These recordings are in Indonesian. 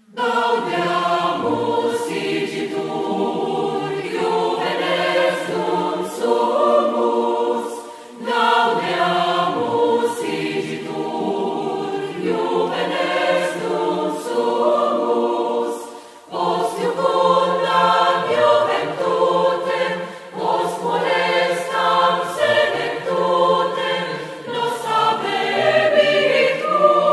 Gaudiamus igitur, Juvenes dum sumus. Gaudiamus igitur, Juvenes dum sumus. Post iucundam juventutem, post molestam senectutem, nos habebit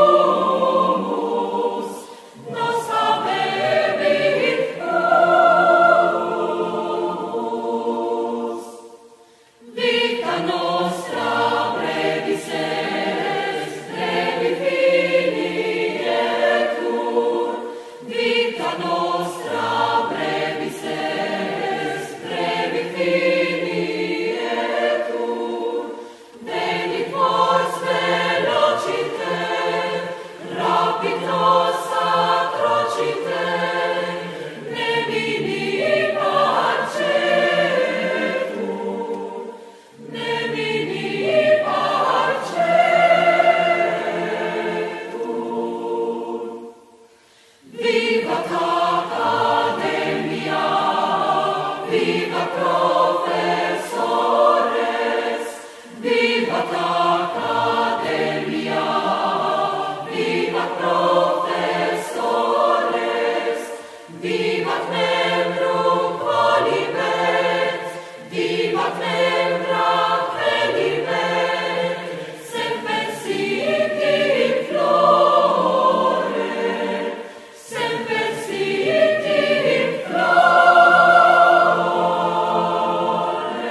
humus, nos habebit humus. Vita nostra brevis est, brevi fini etur. Vita nostra brevis est, brevi fini etur. Venit vos velocite, rapid nos atrocite, nemini parcetur, nemini parcetur. Vivat Academia, vivat professores, vivat Academia, vivat professores, vivat membrum qualibet, vivat membra qualibet, semper sit in flore, semper sit in flore.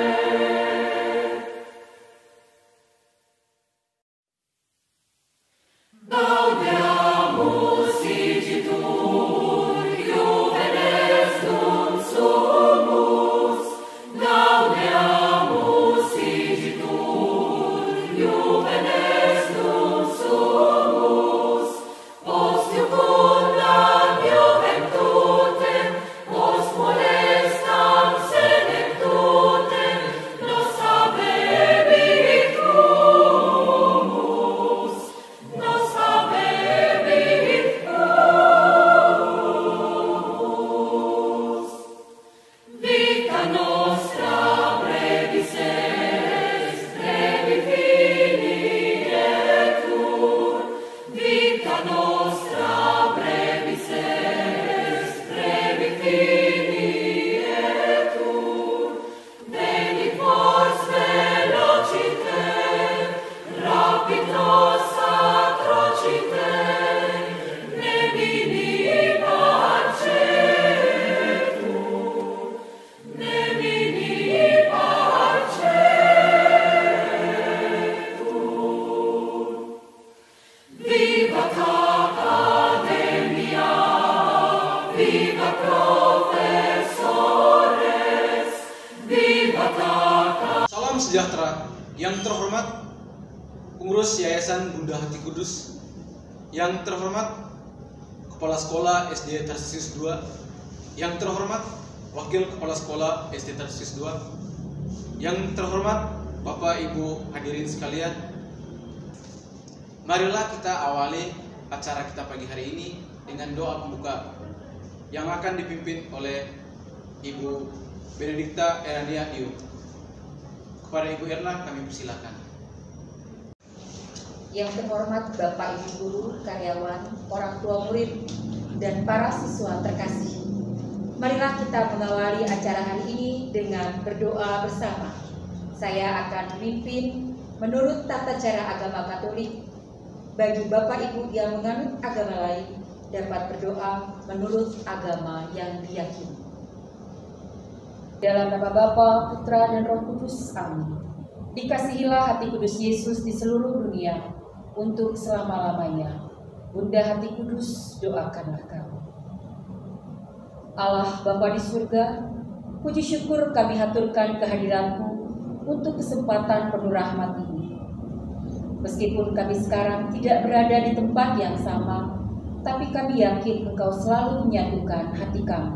Gaudiamus igitur, Juvenes dum sumus. Gaudiamus igitur, Juvenes dum sumus. Post iucundam juventutem, post molestam senectutem, nos habebit humus, nos habebit humus. Vita nostra brevis est, brevi fini etur. Vita nostra brevis est, brevi fini etur. Venit vos velocite, rapid nos atrocite, nemini parcetur, nemini parcetur. Vivat Academia, vivat professores, vivat Academia. Salam sejahtera yang terhormat pengurus Yayasan Bunda Hati Kudus, yang terhormat Kepala Sekolah SD Tarsius 2, yang terhormat Wakil Kepala Sekolah SD Tarsius 2, yang terhormat Bapak Ibu hadirin sekalian. Marilah kita awali acara kita pagi hari ini dengan doa pembuka yang akan dipimpin oleh Ibu Benedikta Erania Iu. Kepada Ibu Erna kami persilakan. Yang terhormat Bapak Ibu guru, karyawan, orang tua murid, dan para siswa terkasih. Marilah kita mengawali acara hari ini dengan berdoa bersama. Saya akan memimpin menurut tata cara agama Katolik. Bagi Bapak Ibu yang menganut agama lain, dapat berdoa menurut agama yang diyakini. Dalam nama Bapa, Putra, dan Roh Kudus, amin. Dikasihilah hati kudus Yesus di seluruh dunia, untuk selama-lamanya. Bunda Hati Kudus, doakanlah kami. Allah Bapa di surga, puji syukur kami haturkan kehadiran-Mu untuk kesempatan penuh rahmat ini. Meskipun kami sekarang tidak berada di tempat yang sama, tapi kami yakin Engkau selalu menyatukan hati kami.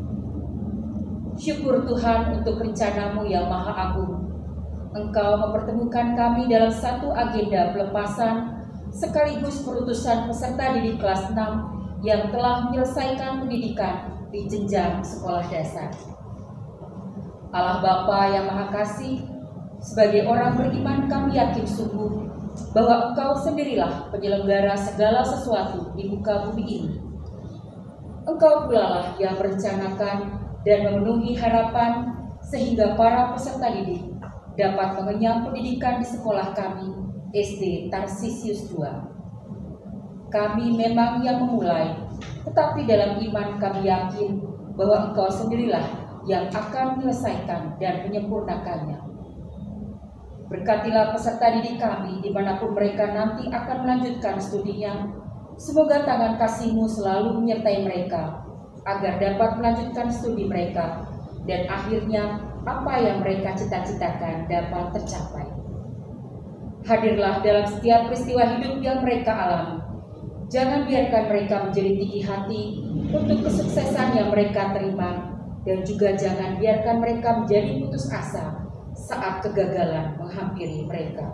Syukur Tuhan untuk rencana-Mu yang maha agung. Engkau mempertemukan kami dalam satu agenda pelepasan sekaligus perutusan peserta didik kelas 6 yang telah menyelesaikan pendidikan di jenjang sekolah dasar. Allah Bapa yang Maha Kasih, sebagai orang beriman kami yakin sungguh bahwa Engkau sendirilah penyelenggara segala sesuatu di muka bumi ini. Engkau pula lah yang merencanakan dan memenuhi harapan sehingga para peserta didik dapat mengenyam pendidikan di sekolah kami, SD Tarsisius II. Kami memang yang memulai, tetapi dalam iman kami yakin bahwa Engkau sendirilah yang akan menyelesaikan dan menyempurnakannya. Berkatilah peserta didik kami dimanapun mereka nanti akan melanjutkan studinya. Semoga tangan kasih-Mu selalu menyertai mereka, agar dapat melanjutkan studi mereka, dan akhirnya apa yang mereka cita-citakan dapat tercapai. Hadirlah dalam setiap peristiwa hidup yang mereka alami. Jangan biarkan mereka menjadi tinggi hati untuk kesuksesan yang mereka terima, dan juga jangan biarkan mereka menjadi putus asa saat kegagalan menghampiri mereka.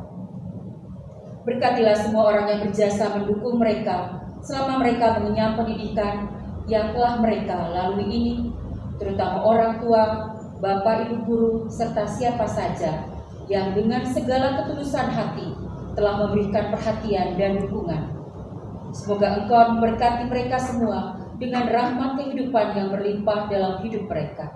Berkatilah semua orang yang berjasa mendukung mereka selama mereka mengenyam pendidikan yang telah mereka lalui ini, terutama orang tua, bapak, ibu guru, serta siapa saja yang dengan segala ketulusan hati telah memberikan perhatian dan dukungan. Semoga Engkau memberkati mereka semua dengan rahmat kehidupan yang berlimpah dalam hidup mereka.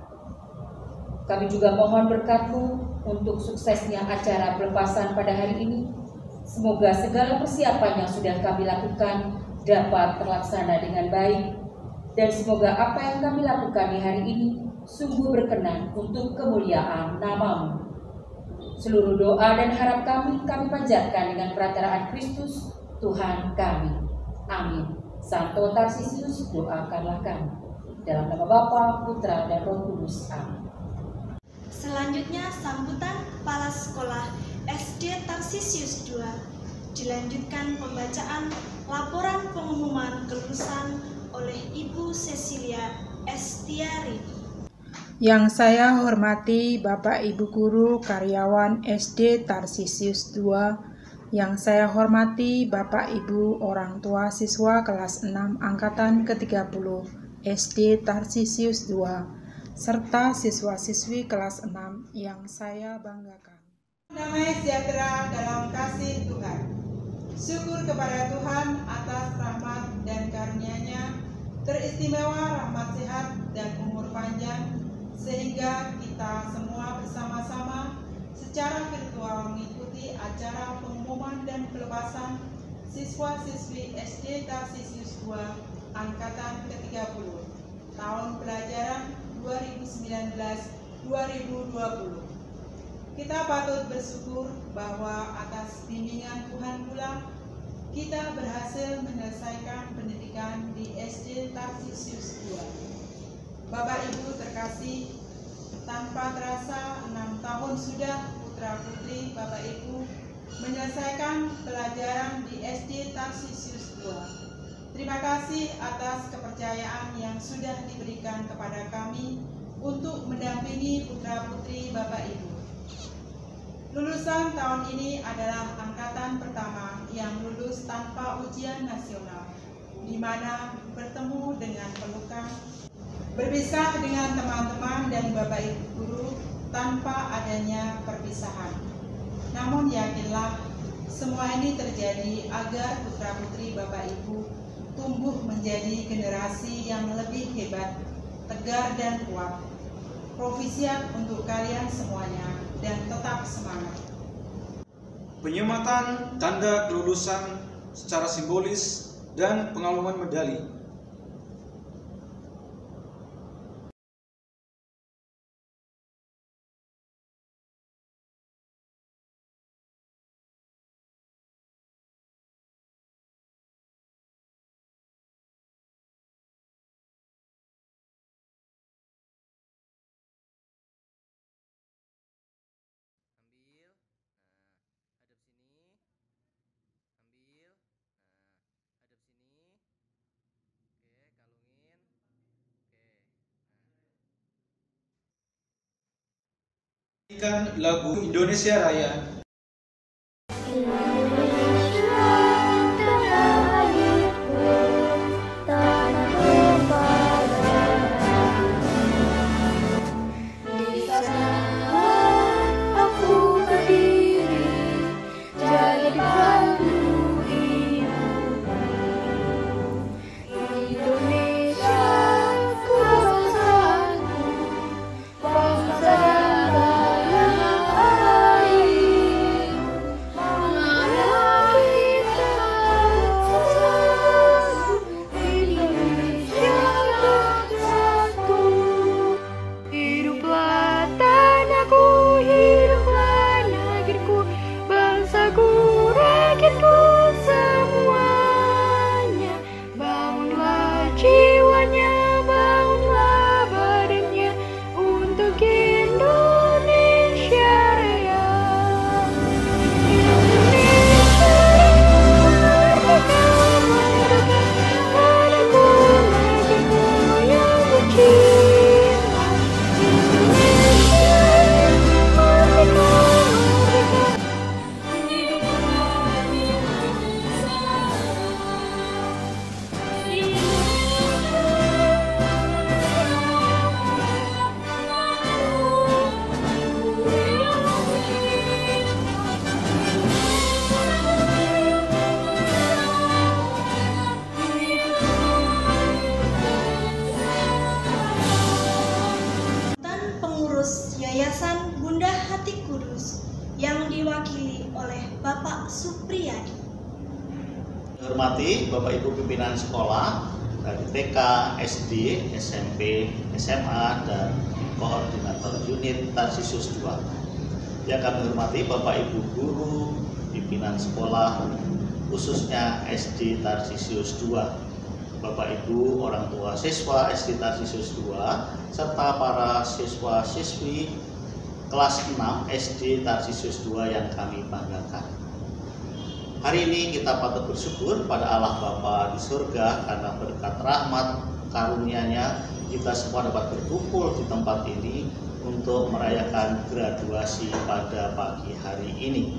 Kami juga mohon berkat-Mu untuk suksesnya acara pelepasan pada hari ini. Semoga segala persiapan yang sudah kami lakukan dapat terlaksana dengan baik, dan semoga apa yang kami lakukan di hari ini sungguh berkenan untuk kemuliaan nama-Mu. Seluruh doa dan harap kami panjatkan dengan perantaraan Kristus Tuhan kami. Amin. Santo Tarsisius, doakanlah kami. Dalam nama Bapa, Putra, dan Roh Kudus. Amin. Selanjutnya sambutan Kepala Sekolah SD Tarsisius II. Dilanjutkan pembacaan laporan pengumuman kelulusan oleh Ibu Cecilia Estiari. Yang saya hormati Bapak Ibu Guru Karyawan SD Tarsisius II, yang saya hormati Bapak Ibu Orang Tua Siswa kelas 6 Angkatan ke-30 SD Tarsisius II, serta siswa-siswi kelas 6 yang saya banggakan. Damai sejahtera dalam kasih Tuhan. Syukur kepada Tuhan atas rahmat dan karunia-Nya, teristimewa rahmat sehat dan umur panjang, sehingga kita semua bersama-sama secara virtual mengikuti acara pengumuman dan pelepasan siswa-siswi SD Tarsisius II Angkatan ke-30 tahun pelajaran 2019-2020. Kita patut bersyukur bahwa atas bimbingan Tuhan pula kita berhasil menyelesaikan pendidikan di SD Tarsisius II. Bapak Ibu terkasih, tanpa terasa 6 tahun sudah putra-putri Bapak Ibu menyelesaikan pelajaran di SD Tarsisius II. Terima kasih atas kepercayaan yang sudah diberikan kepada kami untuk mendampingi putra-putri Bapak Ibu. Lulusan tahun ini adalah angkatan pertama yang lulus tanpa ujian nasional, di mana bertemu dengan pelukan, berpisah dengan teman-teman dan Bapak Ibu guru tanpa adanya perpisahan. Namun yakinlah, semua ini terjadi agar putra-putri Bapak Ibu tumbuh menjadi generasi yang lebih hebat, tegar dan kuat. Profisiat untuk kalian semuanya dan tetap semangat. Penyematan tanda kelulusan secara simbolis dan pengalungan medali. Lagu Indonesia Raya. Indonesia tanah airku, tanah hormati Bapak Ibu pimpinan sekolah dari TK, SD, SMP, SMA, dan koordinator unit Tarsisius 2. Yang kami hormati Bapak Ibu guru, pimpinan sekolah, khususnya SD Tarsisius 2, Bapak Ibu orang tua siswa SD Tarsisius 2, serta para siswa-siswi kelas 6 SD Tarsisius 2 yang kami banggakan. Hari ini kita patut bersyukur pada Allah Bapa di surga karena berkat rahmat karunia-Nya kita semua dapat berkumpul di tempat ini untuk merayakan graduasi pada pagi hari ini.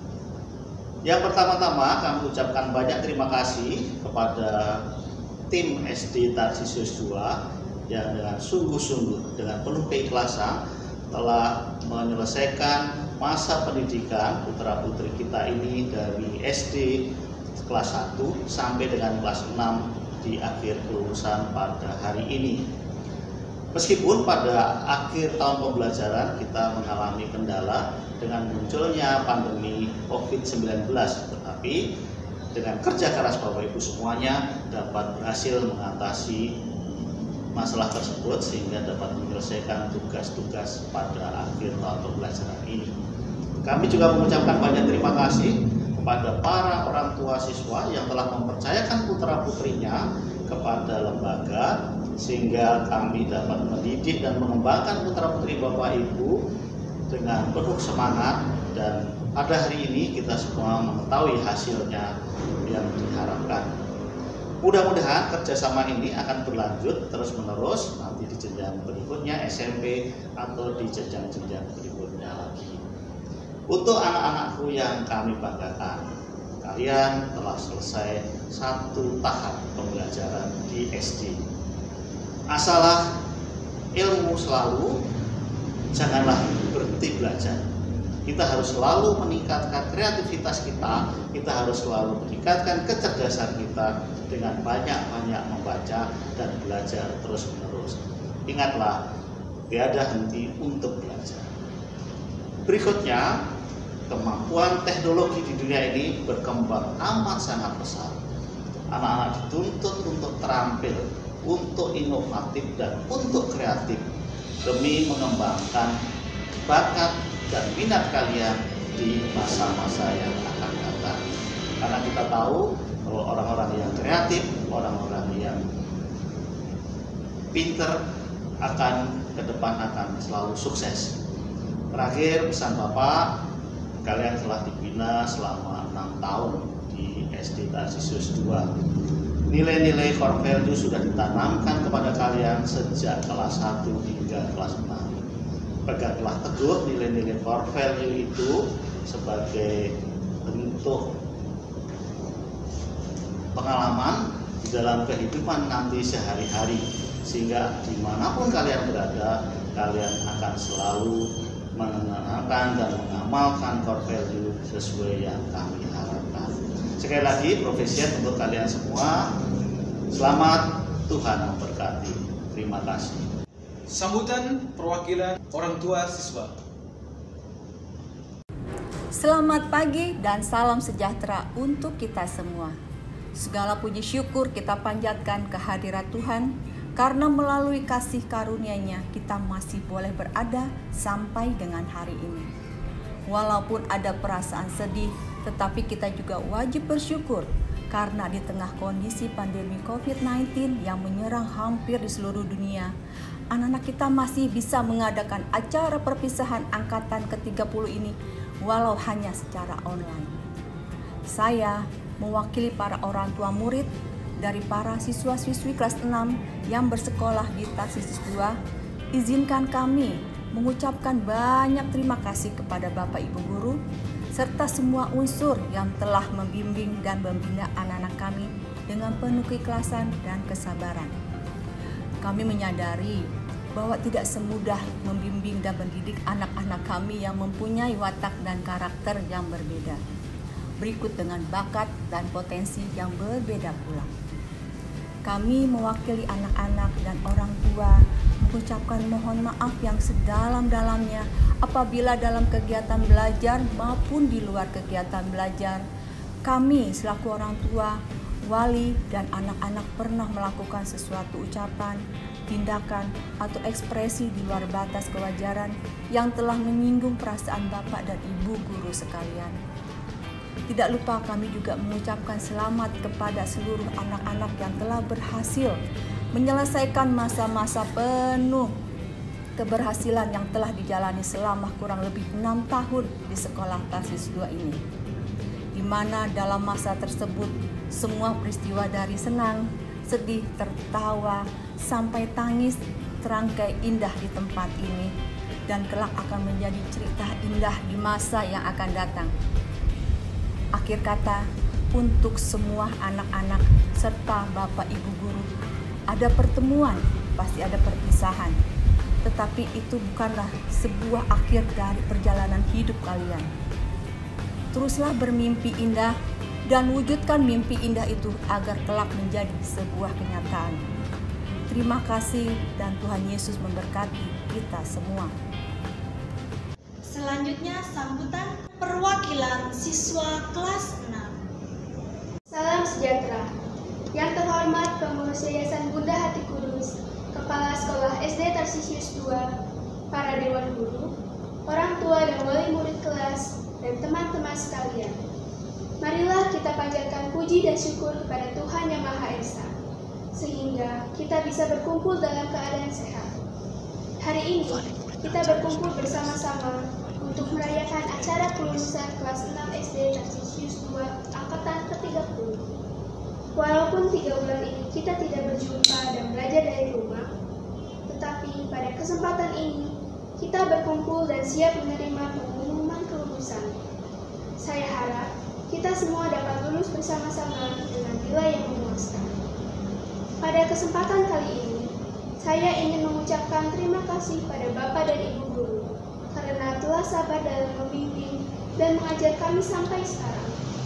Yang pertama-tama kami ucapkan banyak terima kasih kepada tim SD Tarsisius 2 yang dengan sungguh-sungguh, dengan penuh keikhlasan telah menyelesaikan masa pendidikan putra-putri kita ini dari SD kelas 1 sampai dengan kelas 6 di akhir kelulusan pada hari ini. Meskipun pada akhir tahun pembelajaran kita mengalami kendala dengan munculnya pandemi COVID-19, tetapi dengan kerja keras Bapak Ibu semuanya dapat berhasil mengatasi masalah tersebut sehingga dapat menyelesaikan tugas-tugas pada akhir tahun pembelajaran ini. Kami juga mengucapkan banyak terima kasih kepada para orang tua siswa yang telah mempercayakan putra-putrinya kepada lembaga sehingga kami dapat mendidik dan mengembangkan putra-putri Bapak Ibu dengan penuh semangat, dan pada hari ini kita semua mengetahui hasilnya yang diharapkan. Mudah-mudahan kerjasama ini akan berlanjut terus-menerus nanti di jenjang berikutnya SMP atau di jenjang-jenjang berikutnya lagi. Untuk anak-anakku yang kami banggakan, kalian telah selesai satu tahap pembelajaran di SD. Asalah ilmu selalu, janganlah berhenti belajar. Kita harus selalu meningkatkan kreativitas kita harus selalu meningkatkan kecerdasan kita dengan banyak-banyak membaca dan belajar terus-menerus. Ingatlah, tiada henti untuk belajar. Berikutnya, kemampuan teknologi di dunia ini berkembang amat sangat pesat. Anak-anak dituntut untuk terampil, untuk inovatif dan untuk kreatif demi mengembangkan bakat dan minat kalian di masa-masa yang akan datang. Karena kita tahu bahwa orang-orang yang kreatif, orang-orang yang pinter ke depan akan selalu sukses. Terakhir, pesan Bapak, kalian telah dibina selama 6 tahun di SD Tarsisius 2. Nilai-nilai core value sudah ditanamkan kepada kalian sejak kelas 1 hingga kelas 6. Peganglah teguh nilai-nilai core value itu sebagai bentuk pengalaman di dalam kehidupan nanti sehari-hari, sehingga dimanapun kalian berada, kalian akan selalu menanamkan dan mengamalkan core value sesuai yang kami harapkan. Sekali lagi, profesiat untuk kalian semua. Selamat, Tuhan memberkati. Terima kasih. Sambutan perwakilan orang tua siswa. Selamat pagi dan salam sejahtera untuk kita semua. Segala puji syukur kita panjatkan kehadirat Tuhan, karena melalui kasih karunia-Nya kita masih boleh berada sampai dengan hari ini. Walaupun ada perasaan sedih, tetapi kita juga wajib bersyukur karena di tengah kondisi pandemi COVID-19 yang menyerang hampir di seluruh dunia, anak-anak kita masih bisa mengadakan acara perpisahan angkatan ke-30 ini walau hanya secara online. Saya mewakili para orang tua murid dari para siswa-siswi kelas 6 yang bersekolah di Tarsisius 2, izinkan kami mengucapkan banyak terima kasih kepada Bapak Ibu Guru serta semua unsur yang telah membimbing dan membina anak-anak kami dengan penuh keikhlasan dan kesabaran. Kami menyadari bahwa tidak semudah membimbing dan mendidik anak-anak kami yang mempunyai watak dan karakter yang berbeda, berikut dengan bakat dan potensi yang berbeda pula. Kami mewakili anak-anak dan orang tua mengucapkan mohon maaf yang sedalam-dalamnya apabila dalam kegiatan belajar maupun di luar kegiatan belajar, kami selaku orang tua wali, dan anak-anak pernah melakukan sesuatu ucapan, tindakan, atau ekspresi di luar batas kewajaran yang telah menyinggung perasaan Bapak dan Ibu guru sekalian. Tidak lupa kami juga mengucapkan selamat kepada seluruh anak-anak yang telah berhasil menyelesaikan masa-masa penuh keberhasilan yang telah dijalani selama kurang lebih 6 tahun di sekolah Tarsius 2 ini. Di mana dalam masa tersebut semua peristiwa dari senang, sedih, tertawa, sampai tangis terangkai indah di tempat ini dan kelak akan menjadi cerita indah di masa yang akan datang. Akhir kata, untuk semua anak-anak serta Bapak Ibu guru, ada pertemuan, pasti ada perpisahan. Tetapi itu bukanlah sebuah akhir dari perjalanan hidup kalian. Teruslah bermimpi indah dan wujudkan mimpi indah itu agar kelak menjadi sebuah kenyataan. Terima kasih dan Tuhan Yesus memberkati kita semua. Selanjutnya sambutan perwakilan siswa kelas 6. Salam sejahtera. Yang terhormat pengurus Yayasan Bunda Hati Kudus, Kepala Sekolah SD Tarsisius 2, para dewan guru, orang tua dan wali murid kelas, dan teman-teman sekalian. Marilah kita panjatkan puji dan syukur kepada Tuhan Yang Maha Esa, sehingga kita bisa berkumpul dalam keadaan sehat. Hari ini, kita berkumpul bersama-sama untuk merayakan acara kelulusan kelas 6 SD Tarsisius 2 Angkatan ke-30. Walaupun 3 bulan ini kita tidak berjumpa dan belajar dari rumah, tetapi pada kesempatan ini, kita berkumpul dan siap menerima pengumuman kelulusan. Saya harap kita semua dapat lulus bersama-sama dengan nilai yang memuaskan. Pada kesempatan kali ini, saya ingin mengucapkan terima kasih pada Bapak dan Ibu guru karena telah sabar dalam membimbing dan mengajar kami sampai sekarang.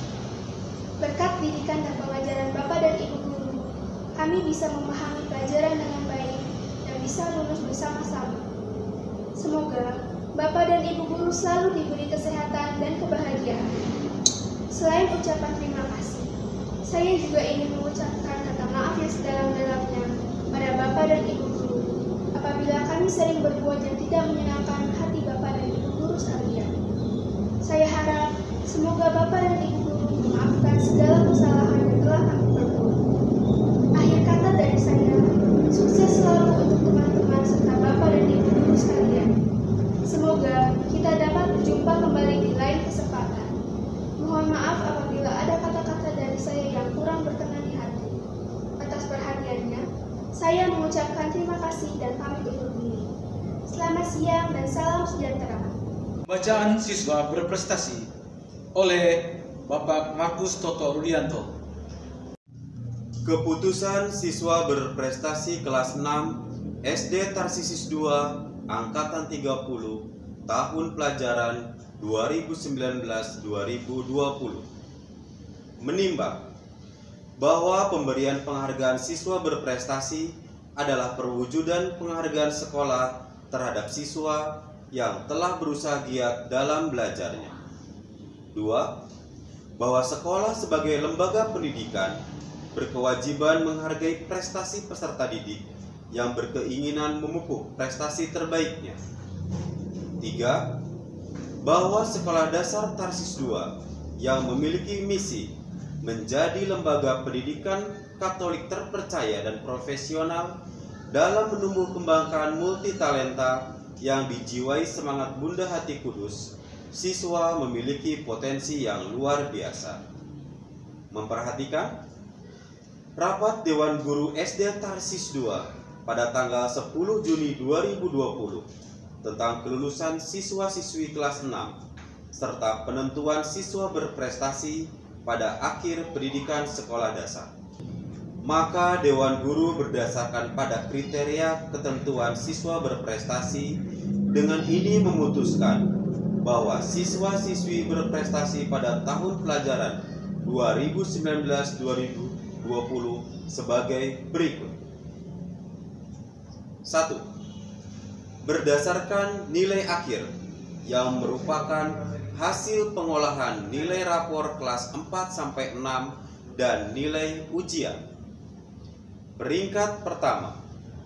Berkat didikan dan pengajaran Bapak dan Ibu guru, kami bisa memahami pelajaran dengan baik dan bisa lulus bersama-sama. Semoga Bapak dan Ibu guru selalu diberi kesehatan dan kebahagiaan. Selain ucapan terima kasih, saya juga ingin mengucapkan kata maaf yang sedalam-dalamnya pada Bapak dan Ibu guru apabila kami sering berbuat yang tidak menyenangkan hati Bapak dan Ibu guru sekalian. Saya harap semoga Bapak dan Ibu guru memaafkan segala kesalahan yang telah kami perbuat. Akhir kata dari saya, sukses selalu untuk teman-teman serta Bapak dan Ibu guru sekalian. Semoga kita dapat berjumpa kembali di lain kesempatan. Mohon maaf apabila ada kata-kata dari saya yang kurang berkenan di hati. Atas perhatiannya, saya mengucapkan terima kasih dan pamit undur diri. Selamat siang dan salam sejahtera. Bacaan siswa berprestasi oleh Bapak Markus Toto Rudianto. Keputusan siswa berprestasi kelas 6 SD Tarsisius 2 Angkatan 30 tahun pelajaran 2019-2020 menimbang bahwa pemberian penghargaan siswa berprestasi adalah perwujudan penghargaan sekolah terhadap siswa yang telah berusaha giat dalam belajarnya. 2. Bahwa sekolah sebagai lembaga pendidikan berkewajiban menghargai prestasi peserta didik yang berkeinginan memupuk prestasi terbaiknya. 3. Bahwa Sekolah Dasar Tarsius 2 yang memiliki misi menjadi lembaga pendidikan Katolik terpercaya dan profesional dalam menumbuh kembangkan multitalenta yang dijiwai semangat Bunda Hati Kudus, siswa memiliki potensi yang luar biasa. Memperhatikan rapat Dewan Guru SD Tarsius 2 pada tanggal 10 Juni 2020 tentang kelulusan siswa-siswi kelas 6 serta penentuan siswa berprestasi pada akhir pendidikan sekolah dasar. Maka Dewan Guru berdasarkan pada kriteria ketentuan siswa berprestasi dengan ini memutuskan bahwa siswa-siswi berprestasi pada tahun pelajaran 2019-2020 sebagai berikut. 1. Berdasarkan nilai akhir yang merupakan hasil pengolahan nilai rapor kelas 4-6 dan nilai ujian. Peringkat pertama,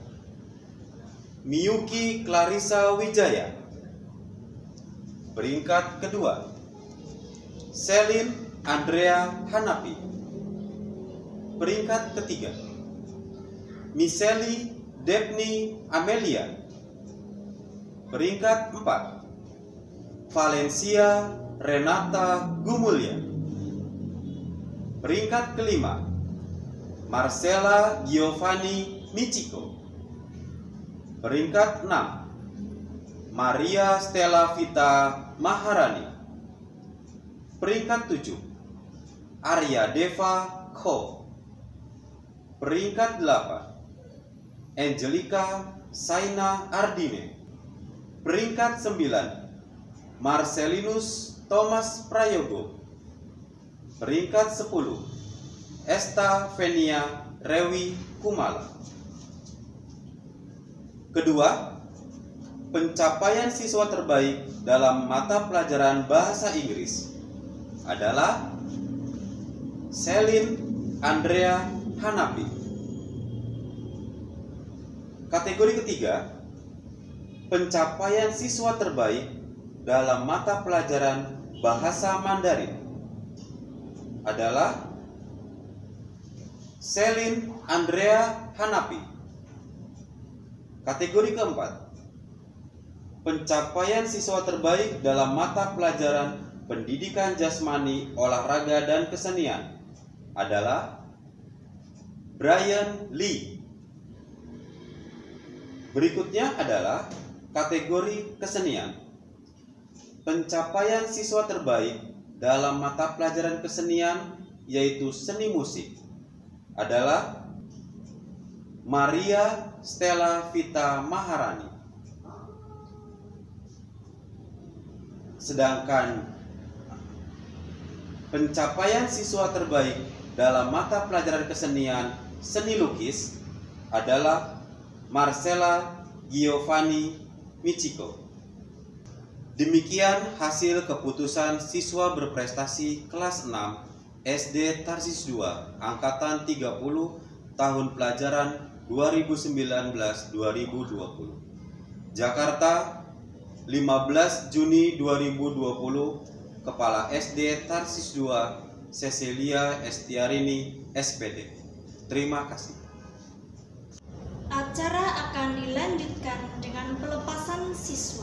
Miyuki Clarissa Wijaya. Peringkat kedua, Selin Andrea Hanapi. Peringkat ketiga, Miseli Depni Amelia. Peringkat 4, Valencia Renata Gumulya. Peringkat kelima, Marcella Giovanni Michiko. Peringkat 6, Maria Stella Vita Maharani. Peringkat 7, Arya Deva Kho. Peringkat 8, Angelica Saina Ardine. Peringkat 9, Marcelinus Thomas Prayogo. Peringkat 10, Esta Venia Rewi Kumala. Kedua, pencapaian siswa terbaik dalam mata pelajaran bahasa Inggris adalah Selin Andrea Hanapi. Kategori ketiga, pencapaian siswa terbaik dalam mata pelajaran bahasa Mandarin adalah Selin Andrea Hanapi. Kategori keempat, pencapaian siswa terbaik dalam mata pelajaran pendidikan jasmani, olahraga, dan kesenian adalah Brian Lee. Berikutnya adalah kategori kesenian. Pencapaian siswa terbaik dalam mata pelajaran kesenian yaitu seni musik adalah Maria Stella Vita Maharani. Sedangkan pencapaian siswa terbaik dalam mata pelajaran kesenian seni lukis adalah Marcella Giovanni Michiko. Demikian hasil keputusan siswa berprestasi kelas 6 SD Tarsis 2 angkatan 30 tahun pelajaran 2019-2020. Jakarta, 15 Juni 2020. Kepala SD Tarsis 2 Cecilia Estiarini SPD. Terima kasih. Acara akan dilanjutkan dengan pelepasan siswa.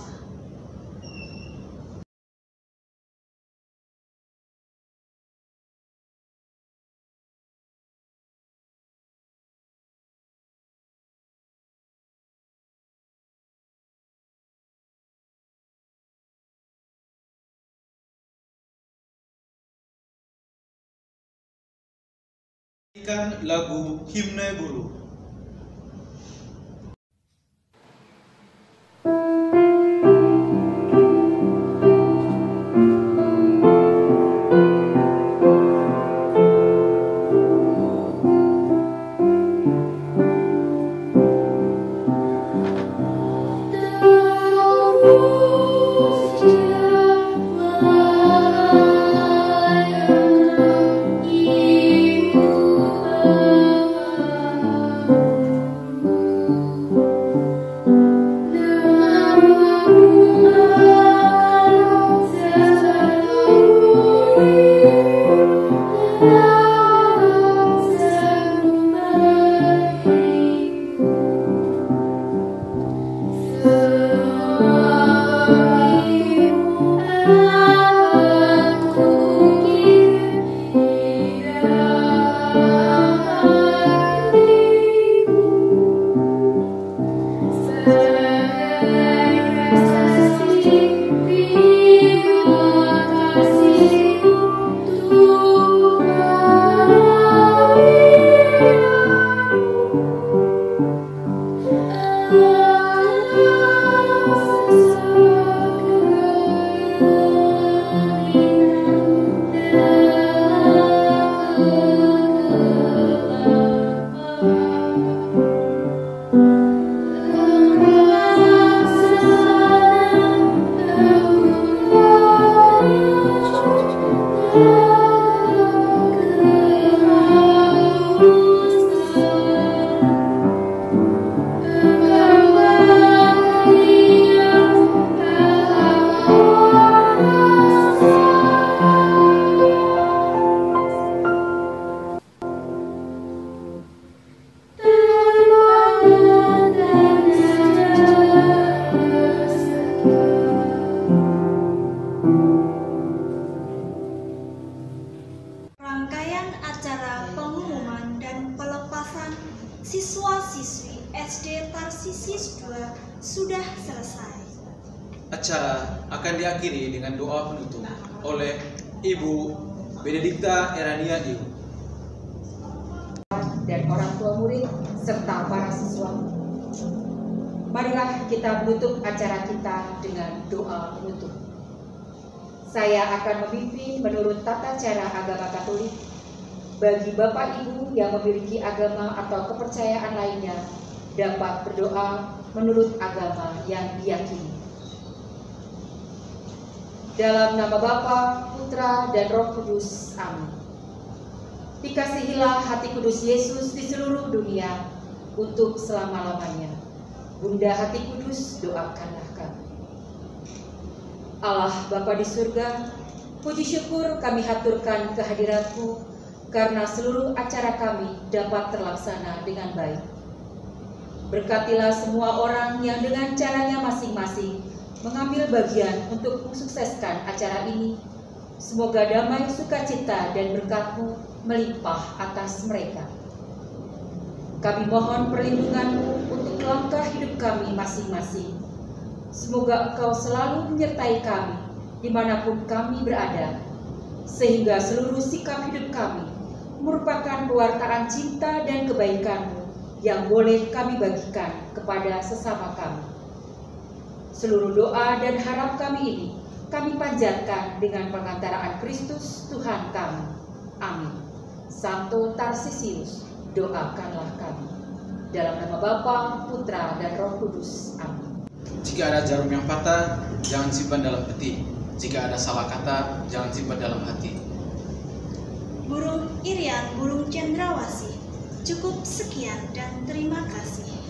Lagu Himne Guru. Ibu siswa-siswi SD Tarsisius 2 sudah selesai. Acara akan diakhiri dengan doa penutup oleh Ibu Benedikta Erania Iu dan orang tua murid serta para siswa. Marilah kita menutup acara kita dengan doa penutup. Saya akan memimpin menurut tata cara agama Katolik. Bagi Bapak Ibu yang memiliki agama atau kepercayaan lainnya dapat berdoa menurut agama yang diyakini. Dalam nama Bapa, Putra, dan Roh Kudus. Amin. Dikasihilah hati kudus Yesus di seluruh dunia untuk selama-lamanya. Bunda hati kudus, doakanlah kami. Allah Bapa di surga, puji syukur kami haturkan kehadirat-Mu karena seluruh acara kami dapat terlaksana dengan baik. Berkatilah semua orang yang dengan caranya masing-masing mengambil bagian untuk mensukseskan acara ini. Semoga damai, sukacita, dan berkat-Mu melimpah atas mereka. Kami mohon perlindungan-Mu untuk langkah hidup kami masing-masing. Semoga Engkau selalu menyertai kami dimanapun kami berada, sehingga seluruh sikap hidup kami merupakan pewartaan cinta dan kebaikan-Mu yang boleh kami bagikan kepada sesama kami. Seluruh doa dan harap kami ini kami panjatkan dengan pengantaraan Kristus Tuhan kami. Amin. Santo Tarsisius, doakanlah kami. Dalam nama Bapa, Putra, dan Roh Kudus. Amin. Jika ada jarum yang patah, jangan simpan dalam peti. Jika ada salah kata, jangan simpan dalam hati. Burung Irian, burung cendrawasih. Cukup sekian dan terima kasih.